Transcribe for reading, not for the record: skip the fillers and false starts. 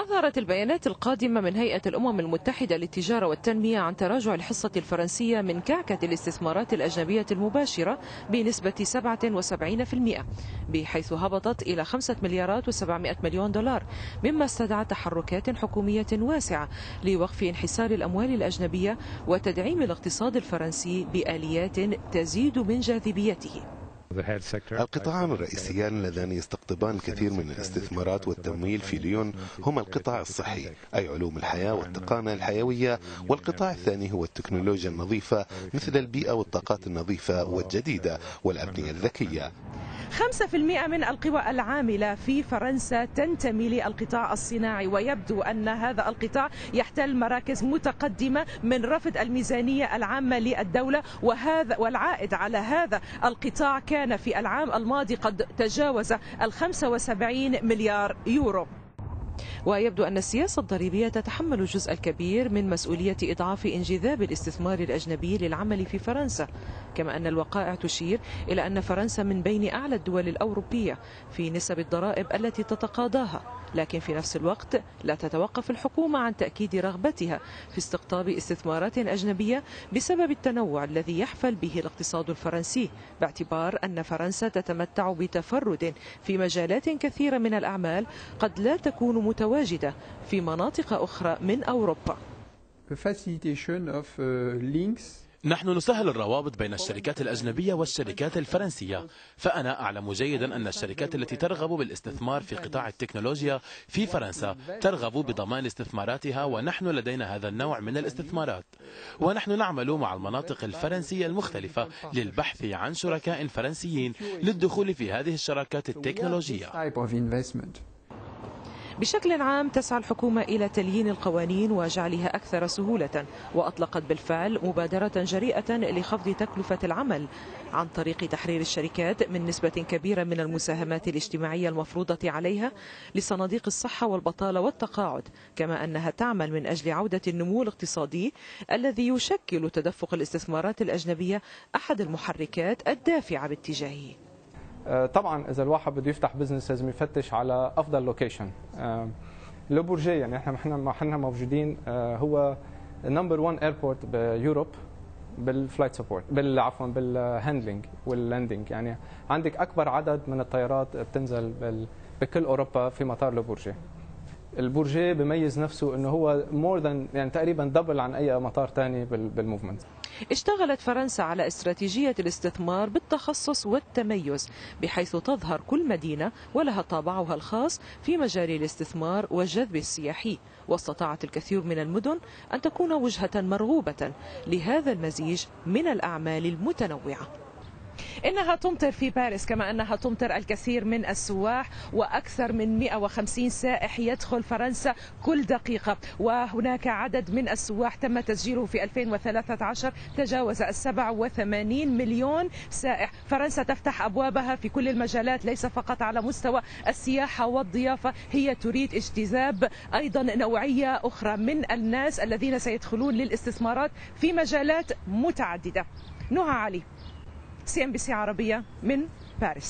أظهرت البيانات القادمة من هيئة الأمم المتحدة للتجارة والتنمية عن تراجع الحصة الفرنسية من كعكة الاستثمارات الأجنبية المباشرة بنسبة 77%، بحيث هبطت إلى 5 مليارات و700 مليون دولار، مما استدعى تحركات حكومية واسعة لوقف انحسار الأموال الأجنبية وتدعيم الاقتصاد الفرنسي بآليات تزيد من جاذبيته. القطاعان الرئيسيان اللذان يستقطبان الكثير من الاستثمارات والتمويل في ليون هما القطاع الصحي، أي علوم الحياة والتقنية الحيوية، والقطاع الثاني هو التكنولوجيا النظيفة مثل البيئة والطاقات النظيفة والجديدة والأبنية الذكية. 5% من القوى العاملة في فرنسا تنتمي للقطاع الصناعي، ويبدو أن هذا القطاع يحتل مراكز متقدمة من رفد الميزانية العامة للدولة، والعائد على هذا القطاع كان في العام الماضي قد تجاوز 75 مليار يورو. ويبدو أن السياسة الضريبية تتحمل الجزء الكبير من مسؤولية إضعاف انجذاب الاستثمار الأجنبي للعمل في فرنسا، كما أن الوقائع تشير إلى أن فرنسا من بين أعلى الدول الأوروبية في نسب الضرائب التي تتقاضاها، لكن في نفس الوقت لا تتوقف الحكومة عن تأكيد رغبتها في استقطاب استثمارات أجنبية بسبب التنوع الذي يحفل به الاقتصاد الفرنسي، باعتبار أن فرنسا تتمتع بتفرد في مجالات كثيرة من الأعمال قد لا تكون متواجدة في مناطق أخرى من أوروبا. نحن نسهل الروابط بين الشركات الأجنبية والشركات الفرنسية، فأنا أعلم جيدا أن الشركات التي ترغب بالاستثمار في قطاع التكنولوجيا في فرنسا ترغب بضمان استثماراتها، ونحن لدينا هذا النوع من الاستثمارات، ونحن نعمل مع المناطق الفرنسية المختلفة للبحث عن شركاء فرنسيين للدخول في هذه الشراكات التكنولوجية. بشكل عام تسعى الحكومة إلى تليين القوانين وجعلها أكثر سهولة، وأطلقت بالفعل مبادرة جريئة لخفض تكلفة العمل عن طريق تحرير الشركات من نسبة كبيرة من المساهمات الاجتماعية المفروضة عليها لصناديق الصحة والبطالة والتقاعد، كما أنها تعمل من أجل عودة النمو الاقتصادي الذي يشكل تدفق الاستثمارات الأجنبية أحد المحركات الدافعة باتجاهه. طبعا اذا الواحد بده يفتح بزنس لازم يفتش على افضل لوكيشن. لو بورجيه يعني احنا موجودين، هو نمبر 1 ايربورت بايوروب بالفلايت سبورت، عفوا بالهاندلنج واللاندنج، يعني عندك اكبر عدد من الطيارات بتنزل بكل اوروبا في مطار لو بورجيه. البورجيه بميز نفسه انه هو مور ذان يعني تقريبا دبل عن اي مطار ثاني بالموفمنت. اشتغلت فرنسا على استراتيجية الاستثمار بالتخصص والتميز، بحيث تظهر كل مدينة ولها طابعها الخاص في مجال الاستثمار والجذب السياحي، واستطاعت الكثير من المدن أن تكون وجهة مرغوبة لهذا المزيج من الأعمال المتنوعة. إنها تمطر في باريس كما أنها تمطر الكثير من السواح، وأكثر من 150 سائح يدخل فرنسا كل دقيقة، وهناك عدد من السواح تم تسجيله في 2013 تجاوز 87 مليون سائح. فرنسا تفتح أبوابها في كل المجالات، ليس فقط على مستوى السياحة والضيافة، هي تريد اجتذاب أيضا نوعية أخرى من الناس الذين سيدخلون للاستثمارات في مجالات متعددة. نهى علي، CNBC عربية من باريس.